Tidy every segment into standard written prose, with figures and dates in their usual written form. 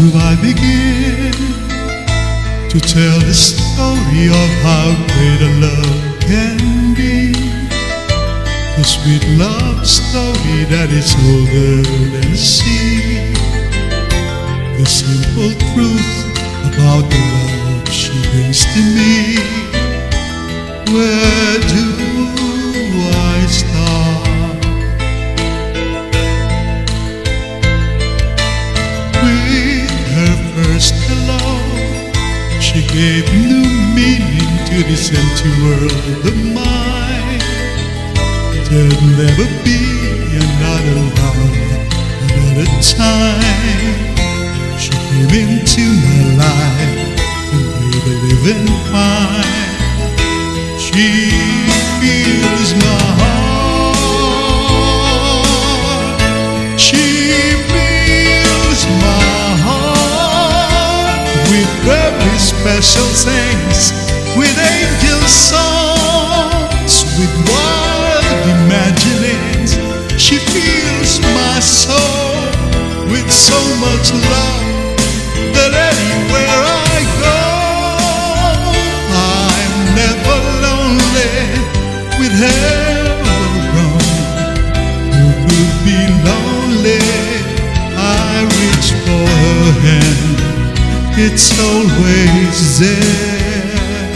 do I begin to tell the story of how great a love can be? The sweet love story that is older than the sea. The simple truth about the love she brings to me. Where do I start? With her first hello, she gave new meaning to this empty world of mine. There'll never be another love, another time. She came into my life and made a living fine. She fills my heart. She fills my heart with very special things, with angel songs, with wild imaginings. She fills my soul with so much love that anywhere I go, I'm never lonely with her around. Who could be lonely? I reach for her hand, it's always there.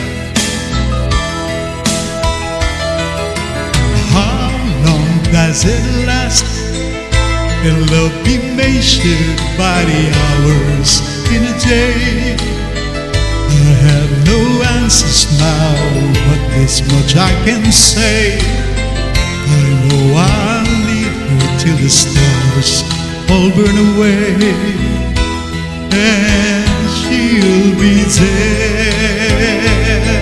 How long does it last? Can love be measured by the hours in a day? I have no answers now, but this much I can say. I know I'll leave her till the stars all burn away, and she'll be there.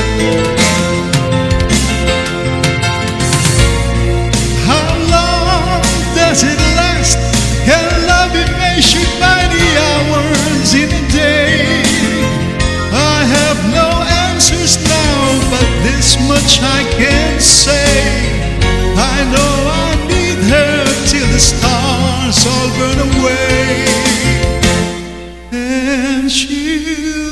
How long does it last? Can love be measured by the hours in a day? I have no answers now, but this much I can say. I know I need her till the stars all burn away, and she'll